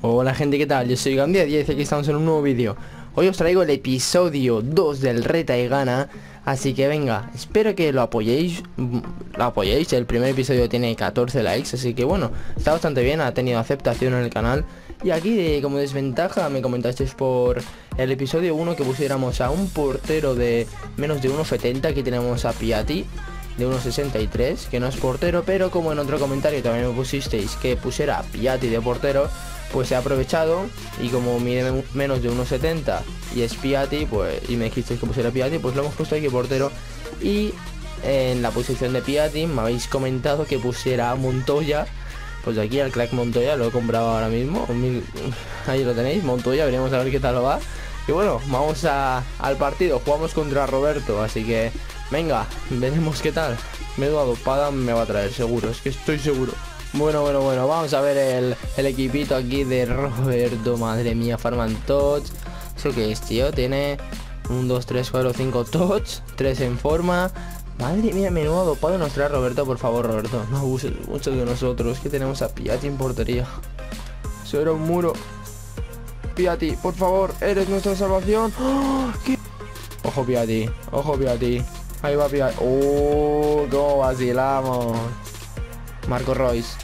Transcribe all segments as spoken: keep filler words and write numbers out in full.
Hola gente, ¿qué tal? Yo soy Gandía diez y aquí estamos en un nuevo vídeo. Hoy os traigo el episodio dos del Reta y Gana. Así que venga, espero que lo apoyéis. Lo apoyéis, el primer episodio tiene catorce likes. Así que bueno, está bastante bien, ha tenido aceptación en el canal. Y aquí de, como desventaja me comentasteis por el episodio uno que pusiéramos a un portero de menos de uno setenta. Aquí tenemos a Piatti de uno sesenta y tres, que no es portero, pero como en otro comentario también me pusisteis que pusiera a Piatti de portero, pues he aprovechado y como mide menos de uno setenta y es Piatti, pues, y me dijisteis que pusiera Piatti, pues lo hemos puesto aquí portero. Y en la posición de Piatti me habéis comentado que pusiera a Montoya. Pues aquí al crack Montoya lo he comprado ahora mismo. Ahí lo tenéis, Montoya, veremos a ver qué tal lo va. Y bueno, vamos a, al partido, jugamos contra Roberto, así que venga, veremos qué tal. Menuda dopada me va a traer, seguro, es que estoy seguro. Bueno, bueno, bueno, vamos a ver el, el equipito aquí de Roberto. Madre mía, Farman Touch. ¿Eso qué es, tío? Tiene uno, dos, tres, cuatro, cinco Touch, tres en forma. Madre mía, menudo dopado nos trae Roberto. Por favor, Roberto, no abuses mucho de nosotros, que tenemos a Piatti en portería. Eso era un muro. Piatti, por favor, eres nuestra salvación. ¡Oh! ¿Qué? Ojo Piatti, ojo Piatti. Ahí va Piatti. ¡Oh! ¡Cómo vacilamos! Marco Royce.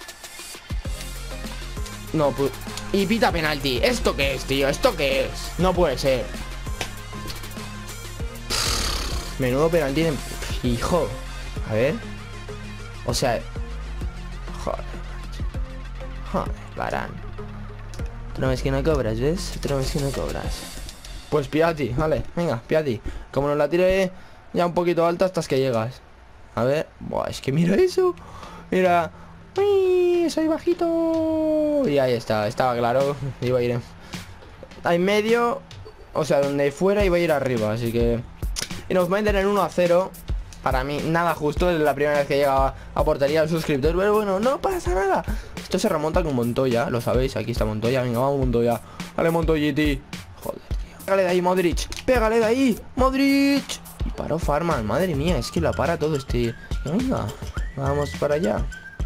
No, pues... Y pita penalti. ¿Esto qué es, tío? ¿Esto qué es? No puede ser. Menudo penalti. Hijo. A ver. O sea... Joder. Joder, Varane. Otra vez que no cobras, ¿ves? Otra vez que no cobras. Pues Piatti, vale, venga, Piatti. Como nos la tire ya un poquito alta hasta que llegas. A ver. Buah, es que mira eso. Mira. Uy, soy bajito. Y ahí está, estaba claro. Iba a ir en... en medio. O sea, donde fuera iba a ir arriba. Así que... Y nos meten en uno a cero. Para mí, nada justo. Es la primera vez que llega a portería el suscriptor. Pero bueno, no pasa nada. Esto se remonta con Montoya, lo sabéis. Aquí está Montoya, venga, vamos Montoya. Vale, Montoyiti. Joder, tío. Pégale de ahí, Modric. Pégale de ahí, Modric. Y paró Farman, madre mía. Es que la para todo este... Venga, vamos para allá.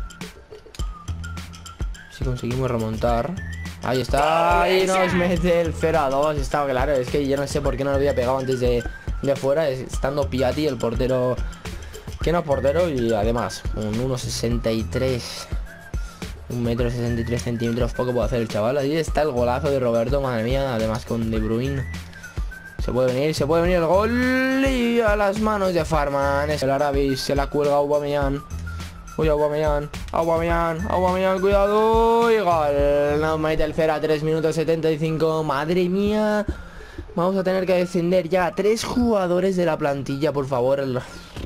Si conseguimos remontar. Ahí está. Ahí nos mete el cero a dos. Estaba claro, es que yo no sé por qué no lo había pegado antes de, de fuera. Estando Piatti, el portero, que no es portero. Y además, un uno sesenta y tres, un metro sesenta y tres centímetros. Poco puede hacer el chaval. Ahí está el golazo de Roberto, madre mía. Además con De Bruyne. Se puede venir, se puede venir el gol. Y a las manos de Farman. El Arabi se la cuelga a Aubameyang. Uy, Aubameyang, Aubameyang, Aubameyang, cuidado. Y gol. Nos mete el cero a tres minutos setenta y cinco. Madre mía. Vamos a tener que descender ya a tres jugadores de la plantilla, por favor. El...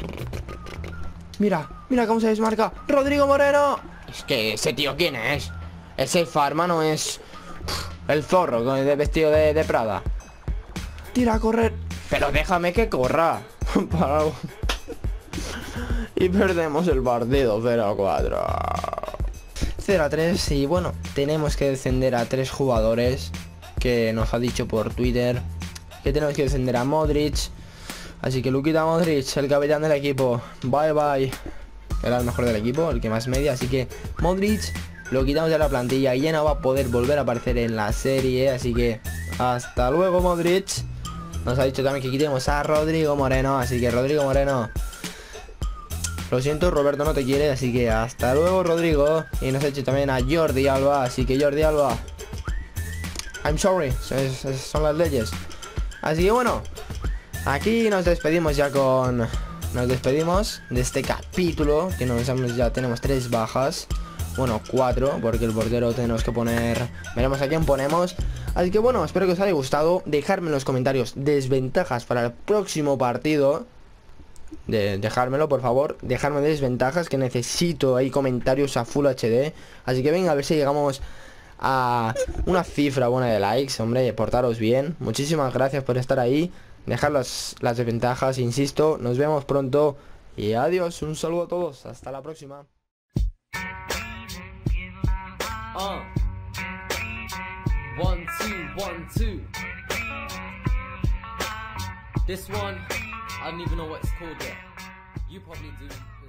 Mira, mira cómo se desmarca Rodrigo Moreno. Es que ese tío, ¿quién es? Ese Farman no es... el zorro con el vestido de, de Prada. Tira a correr. Pero déjame que corra. Para... Y perdemos el partido cero a cuatro. cero a tres. Y bueno, tenemos que descender a tres jugadores que nos ha dicho por Twitter que tenemos que descender a Modric. Así que Luquita Modric, el capitán del equipo, bye bye. Era el mejor del equipo, el que más media. Así que Modric lo quitamos de la plantilla y ya no va a poder volver a aparecer en la serie. Así que hasta luego, Modric. Nos ha dicho también que quitemos a Rodrigo Moreno. Así que Rodrigo Moreno, lo siento, Roberto no te quiere, así que hasta luego, Rodrigo. Y nos ha hecho también a Jordi Alba, así que Jordi Alba, I'm sorry, es, es, son las leyes. Así que bueno, aquí nos despedimos ya con... Nos despedimos de este capítulo, que nos ya tenemos tres bajas. Bueno, cuatro, porque el portero tenemos que poner... Veremos a quién ponemos. Así que bueno, espero que os haya gustado. Dejadme en los comentarios desventajas para el próximo partido. De dejármelo, por favor, dejarme desventajas, que necesito ahí comentarios a Full H D. Así que venga, a ver si llegamos a una cifra buena de likes. Hombre, portaros bien. Muchísimas gracias por estar ahí. Dejar las, las desventajas, insisto. Nos vemos pronto y adiós, un saludo a todos. Hasta la próxima. uh. One, two, one, two. This one, I don't even know what it's called yet. You probably do.